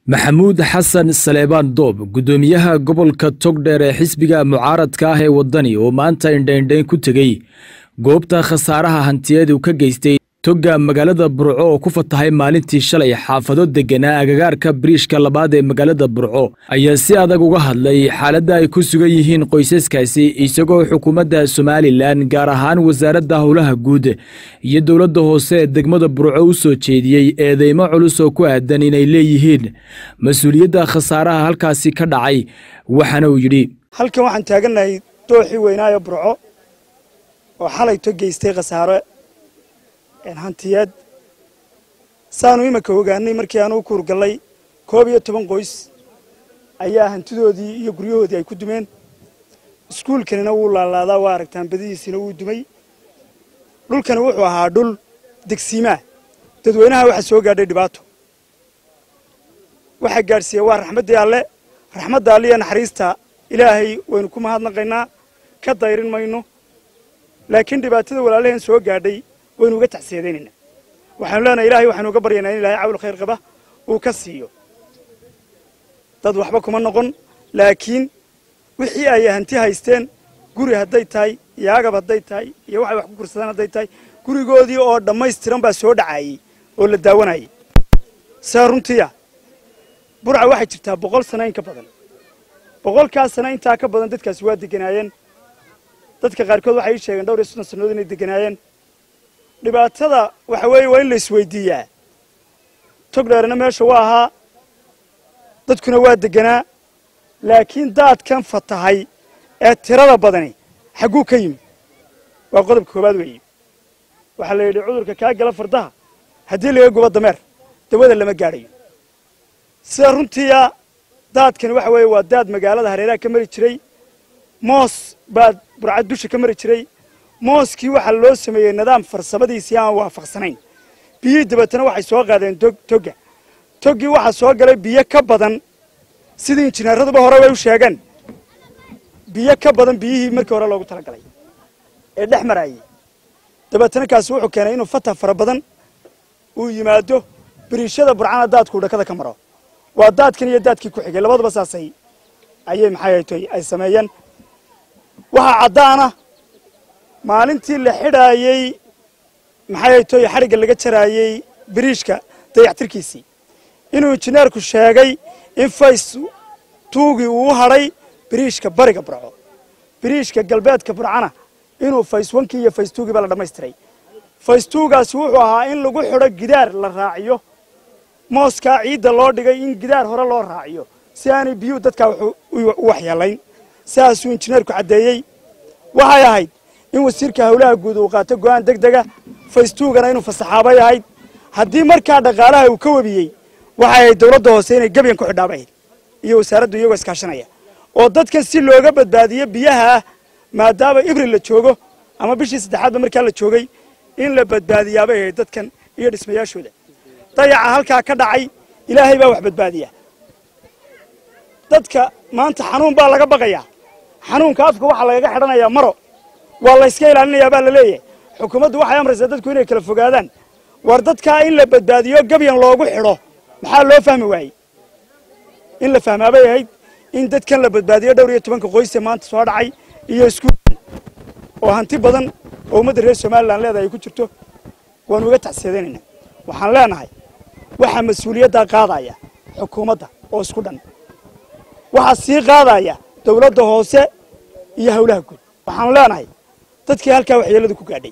maxamuud xasan saleebaan doob gudoomiyaha gobolka togdheer ee xisbiga mucaaradka ah ee wadani oo maanta indhaindhayn ku tegey goobta khasaaraha hantiyeed uu ka geystay toga magaalada burco oo ku fatahay maalintii shalay xaafado deganaa agagaarka biriishka labaad ee magaalada burco ayaa si adag uga hadlay xaaladda ay ku sugan yihiin qoysaskaasi isagoo xukuumadda somalilan gaar ahaan wasaaradda howlaha guud iyo dowladda hoose ee degmada burco u soo jeediyey eedeymo culus oo ku aadan inay leeyihiin mas-uuliyadda khasaaraha halkaasi ka dhacay waxaana uu yidhi halkan waxaan taaganahay dooxii weynaayo burco oo xalay to geystay khasaaro hantiyeed saanu imika ogaanay markii aanu ku urgalay 11 qoys ayaa hantidoodii iyo guryahoodii ay ku dumeen iskuulkana wuu laalaadaa waa aragtaan badiisina wuu dumay dhulkana wuxuu ahaa dhul degsiima dadweynaha waxa soo gaadhay dhibaato waxa gaarsiiyay waa raxmadda Alle naxariista Ilaahay waynu ku mahadnaqaynaa ka dayrin mayno laakiin dhibaatada walaalaheen soo gaadhay waynu uga tacsiyadeynaa waxaan leenahay Ilaahay waxaanu uga baryaynaa in Ilaahay cawl khayr qaba uu ka siiyo dad waxba kuma noqon laakiin wixii ay hanti haysteen guri haday tahay yaagab haday tahay iyo waxay wax ku kursadaan haday tahay gurigoodii oo dhameystiran baa soo dhacay oo la daawanayay saaruntiya burca waxay jirtaa 100 sano in ka badan 100 sano inta ka badan dadkaas waa deganaayeen dadka qaarkood waxay sheegeen dhowr iyo 30 sanadood inay deganaayeen dhibaatada waxa weeye waa in la isweydiiyaa togdheerna meesha waa ahaa dadkuna waa deganaa laakiin daadkan fatahay ee tirada badani xaguu ka yimid waa qodobka koobaad weeye waxa la yidhi cudurka ka gala fardaha haddii laga gubo dameer dawada lama gaadhayo sida runtii daadkan waxa weeye waa daad magaalada hareeraha ka mari jiray moos baa burcad dusha ka mari jiray mooskii waxa loo sameeyay nidaam farsamadiisa aan waafaqsanayn biyo dabatana waxay soo qaadeen togi waxa soo galay biyo ka badan sidii injineeraduba hore way u sheegeen biyo ka badan biyihii markii hore loogu talagalay ee dhex marayay dabatana kaas wuxuu keenay inuu fata fara badan uu yimaado biriishada burcana daadku dhakada ka maro waa daadkan iyo daadkii ku xigay labadaba saasay ayay maxay ay sameeyeen waxa cadaana maalintii la xidhaayay maxay xariga laga jaraayay biriishka dayactirkiisii inuu injineerku sheegay in phase 2 uu haray biriishka bariga burco biriishka galbeedka burcana inuu phase 1 iyo phase 2 ba la dhameystiray phase 2 gaas wuxuu ahaa in lagu xidho gidaar la raaciyo mooska ciida loo dhigay in gidaar hore loo raaciyo si aanay biyo dadka waxyeelayn saasuu injineerku cadeeyay waxay ahayd in wasiirka howlaha guud uu qaato go'aan degdega phase 2 gana inuu fasaxaabay ahayd haddii markaa dhaqaalaha uu ka wabiyay waxa ay dawladda hoose inay gabiyan ku xidhaabay iyo wasaaraddu iyagoo iskaashanaya oo dadkan si looga badbaadiyo biyaha maadaama Ibril la joogo ama bishii saddexaad markaa la joogay in la badbaadiyaabay dadkan iyo dhismayaashooda dayaca halka ka dhacay Ilaahay baa wax badbaadiya dadka maanta xanuun baa laga baqayaa xanuunka afka waxa laga xidhanayaa maro waa la iska ilaalinayaa baa la leeyahay xukuumaddu waxay amraysaa dadku inay kala fogaadaan war dadka in la badbaadiyo gabyan loogu xidho maxaa loo fahmi waayay in la fahmaabay ahayd in dadkan la badbaadiyo dhowr iyo 10 qoys maanta soo dhacay iyo isku oo hanti badan oo ummadda reer Soomaaliland leedahay ku jirto waan uga tacsiyadeynaa waxaan leenahay waxa mas'uuliyadda qaadaya xukuumadda oo isku dhan waxa sii qaadaya dawladda hoose iyo howlaha guud waxaan leenahay dadkii halka waxyeeladu ku gaadhay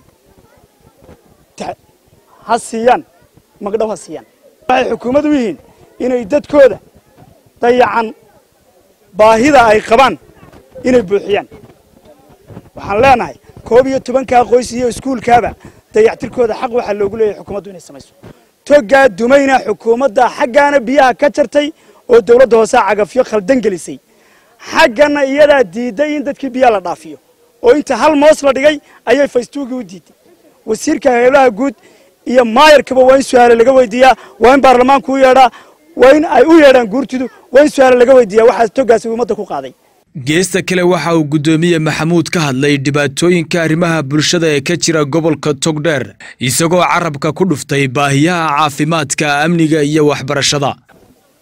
hasiyaan magdhaw hasiyaan waxay xukuumaddu yihiin inay dadkooda dayacan baahida ay qabaan inay buuxiyaan waxaan leenahay 11 qoys iyo iskuulkaaba dayactirkooda xaq waxa loogu leeyahay xukuumaddu inay samayso toga dumayna xukuumadda xaqana biyaha ka jartay oo dawladda hoose cagafyo khaldan gelisay xaqana iyada diiday in dadkii biyaha la dhaafiyo oo inta hal moos la dhigay ayay phase 2 u diiday wasiirka howlaha guud iyo maayarkaba waa in su'aalo laga weydiiyaa waa in baarlamaanku u yeedhaa waa in ay u yeedhaan guurtidu waa in su'aalo laga weydiiyaa waxa togaasi ummadda ku qaaday geesta kale waxa uu gudoomiye maxamuud ka hadlay dhibaatooyinka arrimaha bulshada ee ka jira gobolka togdheer isagoo carabka ku dhuftay baahiyaha caafimaadka amniga iyo waxbarashada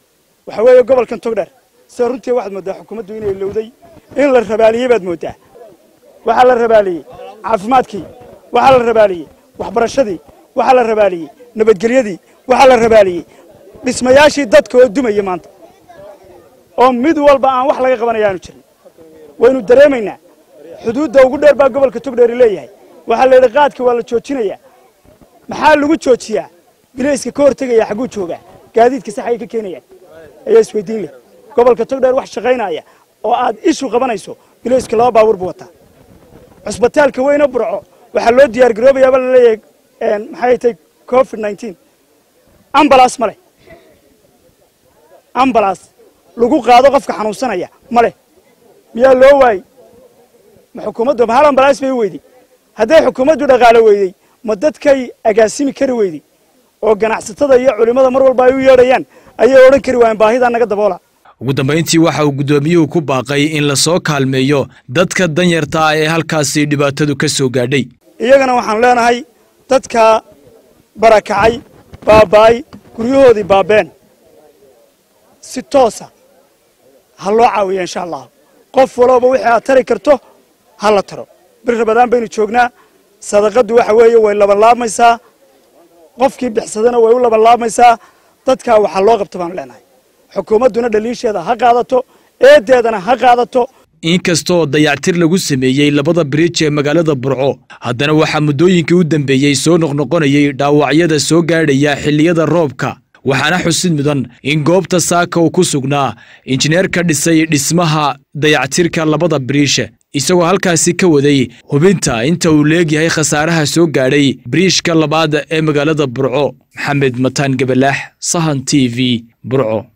waxa weeye gobolkan togdheer sida runtii waxaad moodaa xukuumaddu inay lowday in la rabaaliyey baad moodaa waxaa la rabaaliyey caafimaadkii waxaa la rabaaliyey waxbarashadii waxaa la rabaaliyey nabadgelyadii waxaa la rabaaliyey dhismayaashii dadka oo dumaya maanta oo mid walba aan wax laga qabanayaanu jirin waynu dareemaynaa xuduudda ugu dheer baa gobolka togdheer leeyahay waxaa la yidhi qaadka waa la joojinayaa maxaa lagu joojiyaa bilayska ka hortegaya xagguu joogaa gaadiidka saxay ka keenayaan ayaa isweydiin leh gobolka togdheer wax shaqaynaya oo aad ishu qabanayso bilayska 2 baabuur buu wataa cusbitaalka weyna burco waxaa loo diyaar garoobayaa la leeyahay maxay tahay covid-19 ambulance male ambulance lagu qaado qofka xanuunsanaya male miyaa loo waayay ma xukuumaddu hal ambulance bay weyday hadday xukuumaddu dhaqaale weyday ma dadkay agaasimi kari weyday oo ganacsatada iyo culimada mar walba ay u yeedhayaan ayay odhan kari waayeen baahida naga daboola ugu dambeyntii waxa uu gudoomiyuhu ku baaqay in la soo kaalmeeyo dadka danyarta ah ee halkaasi dhibaatadu ka soo gaadhay iyagana waxaan leenahay dadka barakacay baabay guryahoodii baabeen si toosa ha loo caawiyo insha Allah qof walba wixii aad tari karto ha la taro bir rabadaan baynu joognaa sadaqadu waxa weeye way laban laabmaysaa qofkii bixsadana way u laban laabmaysaa dadka waxa loo qabto baan leenahay xukuumadduna dhaliisheeda ha qaadato eedeedana ha qaadato inkastoo dayactir lagu sameeyey labada bridge ee magaalada Burco haddana waxa muddooyinkii u dambeeyay soo noqnoqonayay dhaawacyada soo gaadhaya xilliyada roobka waxaana xusid mudan in goobta saaka uu ku sugnaa injineerka dhisay dhismaha dayactirka labada bridge isagoo halkaasi ka waday hubinta inta uu leeyahay khasaaraha soo gaadhay bridge-ka labaad ee magaalada Burco Maxamed Mataan Gabalaax Sahan TV Burco